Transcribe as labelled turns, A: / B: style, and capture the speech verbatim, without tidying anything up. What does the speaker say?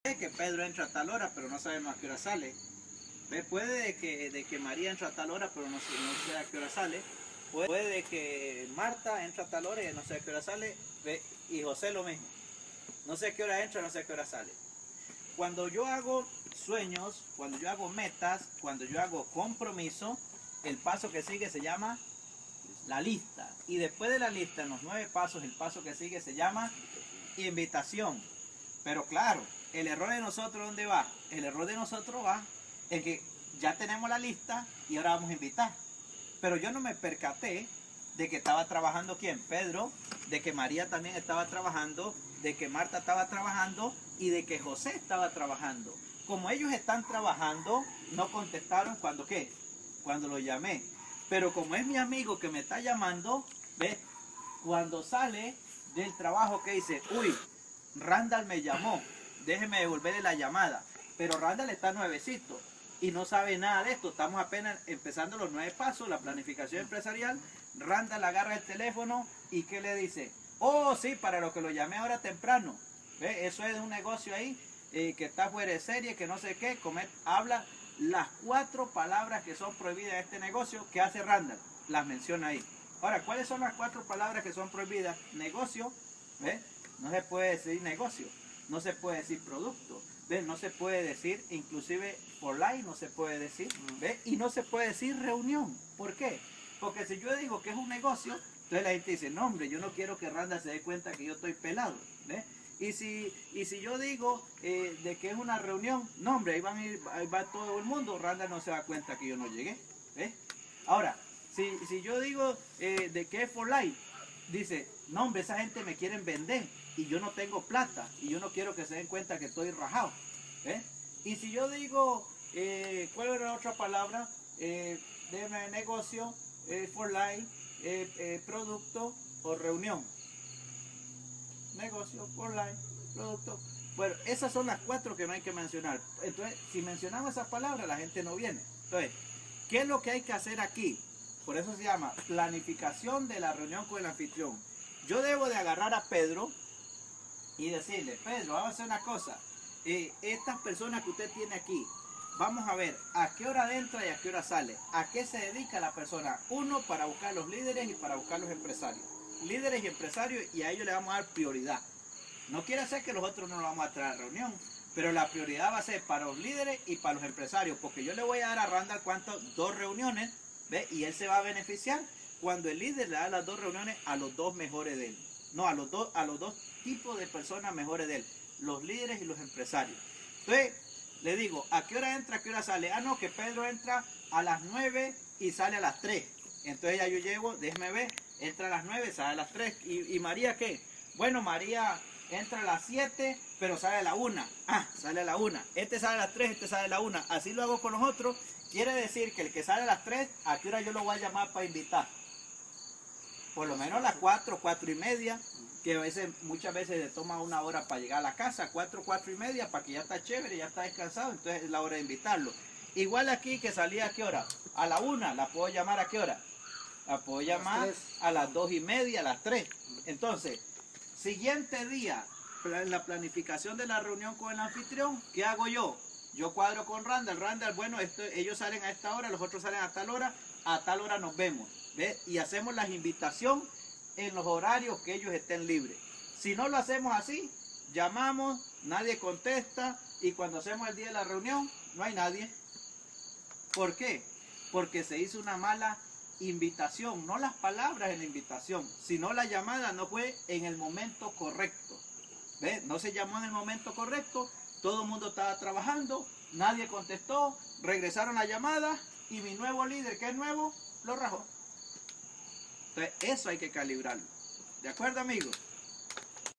A: que Pedro entra a tal hora, pero no sabemos a qué hora sale. ¿Ve? Puede de que, de que María entra a tal hora, pero no sé, no sé a qué hora sale. Puede de que Marta entra a tal hora y no sé a qué hora sale. ¿Ve? Y José lo mismo. No sé a qué hora entra, no sé a qué hora sale. Cuando yo hago sueños, cuando yo hago metas, cuando yo hago compromiso, el paso que sigue se llama la lista. Y después de la lista, en los nueve pasos, el paso que sigue se llama invitación. Pero claro, el error de nosotros, ¿dónde va? El error de nosotros va en que ya tenemos la lista y ahora vamos a invitar. Pero yo no me percaté de que estaba trabajando ¿quién? Pedro, de que María también estaba trabajando, de que Marta estaba trabajando y de que José estaba trabajando. Como ellos están trabajando, no contestaron cuando ¿qué? Cuando lo llamé. Pero como es mi amigo que me está llamando, ¿ves? Cuando sale del trabajo que dice, uy, Randall me llamó, déjeme devolverle la llamada. Pero Randall está nuevecito y no sabe nada de esto. Estamos apenas empezando los nueve pasos, la planificación empresarial. Randall agarra el teléfono y ¿qué le dice? Oh, sí, para lo que lo llamé ahora temprano. ¿Ve? Eso es un negocio ahí eh, que está fuera de serie, que no sé qué. Comer, habla las cuatro palabras que son prohibidas en este negocio. ¿Qué hace Randall? Las menciona ahí. Ahora, ¿cuáles son las cuatro palabras que son prohibidas? Negocio, ¿ve? No se puede decir negocio, no se puede decir producto, ¿ve? No se puede decir, inclusive for life no se puede decir, ¿ve? Y no se puede decir reunión. ¿Por qué? Porque si yo digo que es un negocio, entonces la gente dice, no hombre, yo no quiero que Randall se dé cuenta que yo estoy pelado, ¿ve? Y si, y si yo digo eh, de que es una reunión, no hombre, ahí, van a ir, ahí va todo el mundo, Randall no se da cuenta que yo no llegué, ¿ve? Ahora, si, si yo digo eh, de que es for life, dice, no hombre, esa gente me quieren vender y yo no tengo plata y yo no quiero que se den cuenta que estoy rajado. ¿Eh? Y si yo digo, eh, ¿cuál era la otra palabra? Eh, de negocio, eh, for life, eh, eh, producto o reunión. Negocio, for life, producto. Bueno, esas son las cuatro que no hay que mencionar. Entonces, si mencionamos esas palabras, la gente no viene. Entonces, ¿qué es lo que hay que hacer aquí? Por eso se llama planificación de la reunión con el anfitrión. Yo debo de agarrar a Pedro y decirle, Pedro, vamos a hacer una cosa. Eh, estas personas que usted tiene aquí, vamos a ver a qué hora entra y a qué hora sale. ¿A qué se dedica la persona? Uno, para buscar los líderes y para buscar los empresarios. Líderes y empresarios, y a ellos le vamos a dar prioridad. No quiere decir que los otros no los vamos a traer a la reunión, pero la prioridad va a ser para los líderes y para los empresarios, porque yo le voy a dar a Randall ¿cuántas? Dos reuniones, ¿ve? Y él se va a beneficiar cuando el líder le da las dos reuniones a los dos mejores de él. No, a los dos, a los dos tipos de personas mejores de él, los líderes y los empresarios. Entonces, le digo, ¿a qué hora entra, a qué hora sale? Ah, no, que Pedro entra a las nueve y sale a las tres. Entonces ya yo llego, déjeme ver, entra a las nueve, sale a las tres. ¿Y, y María qué? Bueno, María entra a las siete, pero sale a la una. Ah, sale a la una. Este sale a las tres, este sale a la una. Así lo hago con los otros. Quiere decir que el que sale a las tres, ¿a qué hora yo lo voy a llamar para invitar? Por lo menos a las cuatro, cuatro y media, que a veces, muchas veces le toma una hora para llegar a la casa, cuatro, cuatro y media, para que ya está chévere, ya está descansado, entonces es la hora de invitarlo. Igual aquí que salía a qué hora, a la una, ¿la puedo llamar a qué hora? La puedo llamar a las dos y media, a las tres. Entonces, siguiente día, en la planificación de la reunión con el anfitrión, ¿qué hago yo? Yo cuadro con Randall, Randall, bueno, esto, ellos salen a esta hora, los otros salen a tal hora, a tal hora nos vemos. ¿Ve? Y hacemos la invitación en los horarios que ellos estén libres. Si no lo hacemos así, llamamos, nadie contesta y cuando hacemos el día de la reunión no hay nadie. ¿Por qué? Porque se hizo una mala invitación, no las palabras en la invitación, sino la llamada no fue en el momento correcto. ¿Ve? No se llamó en el momento correcto, todo el mundo estaba trabajando, nadie contestó, regresaron la llamada y mi nuevo líder, que es nuevo, lo rajó. Entonces, eso hay que calibrarlo. ¿De acuerdo, amigos?